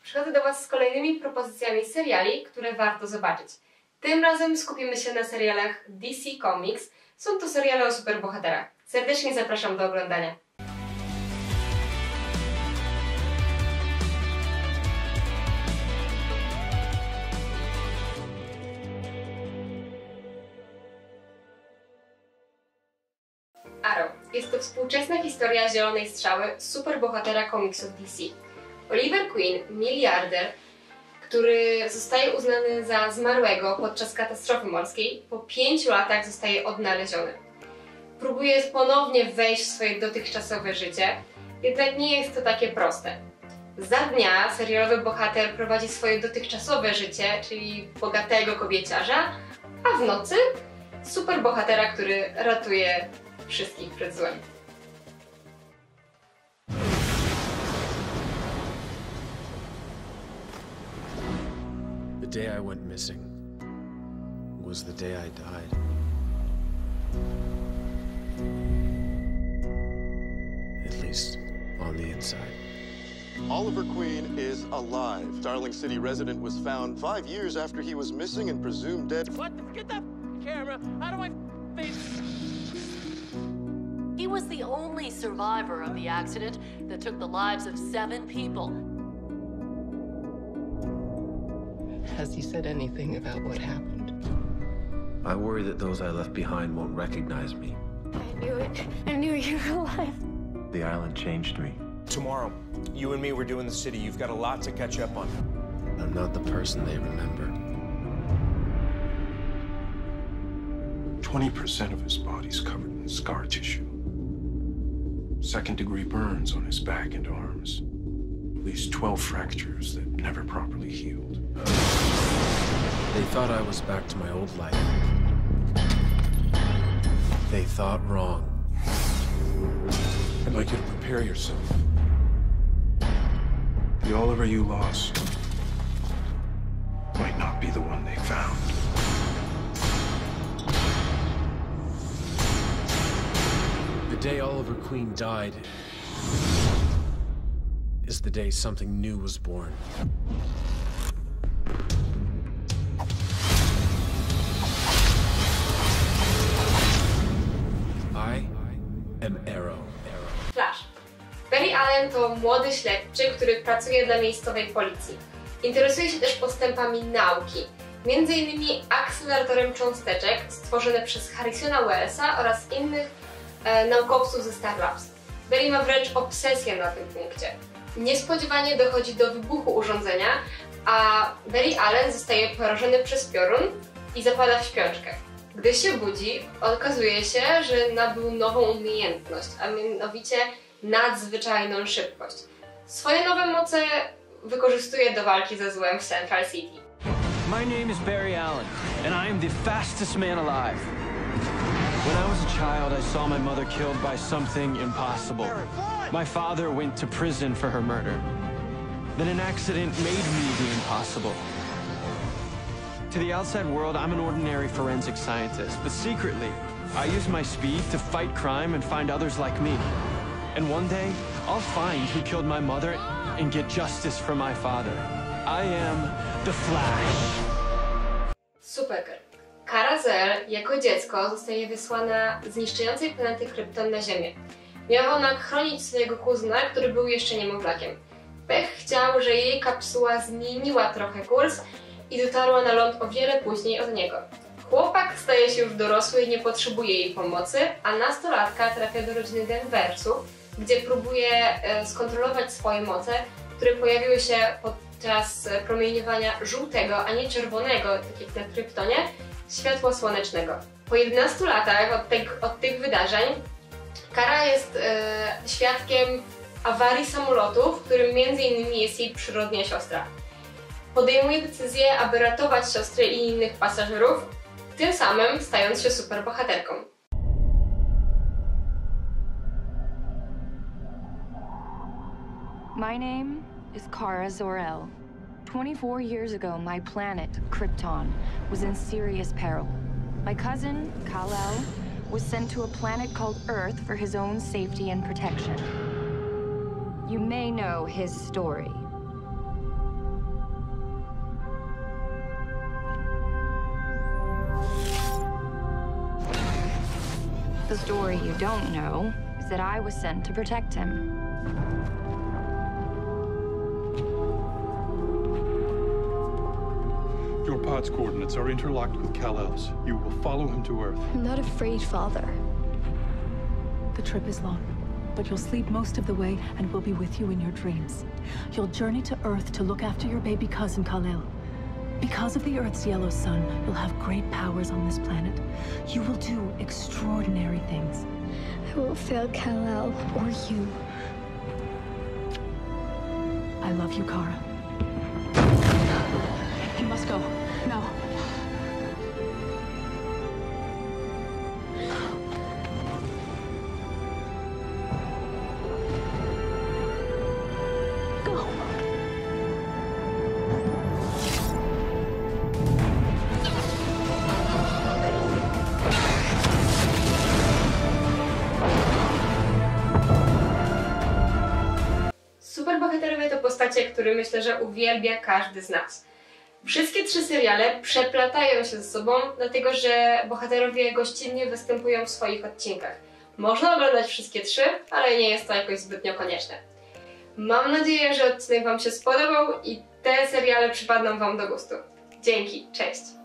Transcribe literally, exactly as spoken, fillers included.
przychodzę do Was z kolejnymi propozycjami seriali, które warto zobaczyć. Tym razem skupimy się na serialach D C Comics. Są to seriale o superbohaterach. Serdecznie zapraszam do oglądania. Arrow. Jest to współczesna historia Zielonej Strzały, superbohatera komiksów D C. Oliver Queen, miliarder, który zostaje uznany za zmarłego podczas katastrofy morskiej, po pięciu latach zostaje odnaleziony. Próbuje ponownie wejść w swoje dotychczasowe życie, jednak nie jest to takie proste. Za dnia serialowy bohater prowadzi swoje dotychczasowe życie, czyli bogatego kobieciarza, a w nocy superbohatera, który ratuje wszystkich przed złem. The day I went missing was the day I died. At least on the inside. Oliver Queen is alive. Darling City resident was found five years after he was missing and presumed dead. What? Get that camera out of my face! He was the only survivor of the accident that took the lives of seven people. Has he said anything about what happened? I worry that those I left behind won't recognize me. I knew it. I knew you were alive. The island changed me. Tomorrow, you and me, we're doing the city. You've got a lot to catch up on. I'm not the person they remember. twenty percent of his body's covered in scar tissue. Second-degree burns on his back and arms. At least twelve fractures that never properly healed. They thought I was back to my old life. They thought wrong. I'd like you to prepare yourself. The Oliver you lost might not be the one they found. The day Oliver Queen died is the day something new was born. I am Arrow. Flash. Barry Allen to młody śledczy, który pracuje dla miejscowej policji. Interesuje się też postępami nauki, między innymi akceleratorem cząsteczek stworzone przez Harrisona Wellesa oraz innych e, naukowców ze Star Labs. Barry ma wręcz obsesję na tym punkcie. Niespodziewanie dochodzi do wybuchu urządzenia, a Barry Allen zostaje porażony przez piorun i zapada w śpiączkę. Gdy się budzi, okazuje się, że nabył nową umiejętność, a mianowicie nadzwyczajną szybkość. Swoje nowe moce wykorzystuje do walki ze złem w Central City. My name is Barry Allen, and I am the fastest man alive. When I was a child, I saw my mother killed by something impossible. My father went to prison for her murder. Then an accident made me the impossible. To the outside world, I'm an ordinary forensic scientist, but secretly, I use my speed to fight crime and find others like me. And one day, I'll find who killed my mother and get justice for my father. I am the Flash. Supergirl. Kara Zor jako dziecko zostaje wysłana z niszczącej planety Krypton na Ziemię. Miała ona chronić swojego kuzyna, który był jeszcze niemowlakiem. Pech chciał, że jej kapsuła zmieniła trochę kurs i dotarła na ląd o wiele później od niego. Chłopak staje się już dorosły i nie potrzebuje jej pomocy, a nastolatka trafia do rodziny Denversów, gdzie próbuje e, skontrolować swoje moce, które pojawiły się podczas promieniowania żółtego, a nie czerwonego, tak jak na Kryptonie, światła słonecznego. Po jedenastu latach od, te, od tych wydarzeń Kara jest e, świadkiem awarii samolotu, w którym między innymi jest jej przyrodnia siostra. Podejmuje decyzję, aby ratować siostrę i innych pasażerów, tym samym stając się superbohaterką. My name is Kara Zor-El. twenty-four years ago, my planet, Krypton, was in serious peril. My cousin, Kal-El, was sent to a planet called Earth for his own safety and protection. You may know his story. The story you don't know is that I was sent to protect him. Your pod's coordinates are interlocked with Kal-El's. You will follow him to Earth. I'm not afraid, Father. The trip is long, but you'll sleep most of the way and we'll be with you in your dreams. You'll journey to Earth to look after your baby cousin, Kal-El. Because of the Earth's yellow sun, you'll have great powers on this planet. You will do extraordinary things. I won't fail Kal-El or you. I love you, Kara. You must go. Now. Go. Superbohaterowie to postacie, które myślę, że uwielbia każdy z nas. Wszystkie trzy seriale przeplatają się ze sobą, dlatego że bohaterowie gościnnie występują w swoich odcinkach. Można oglądać wszystkie trzy, ale nie jest to jakoś zbytnio konieczne. Mam nadzieję, że odcinek Wam się spodobał i te seriale przypadną Wam do gustu. Dzięki, cześć!